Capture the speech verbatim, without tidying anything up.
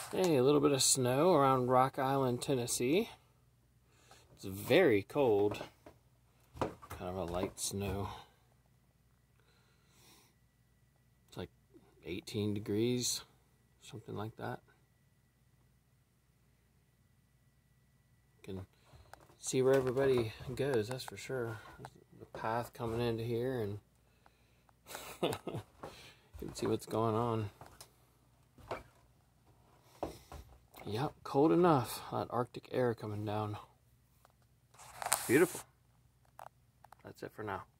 Hey, a little bit of snow around Rock Island, Tennessee. It's very cold. Kind of a light snow. It's like eighteen degrees, something like that. You can see where everybody goes, that's for sure. There's the path coming into here, and you can see what's going on. Yep, cold enough. That Arctic air coming down. Beautiful. That's it for now.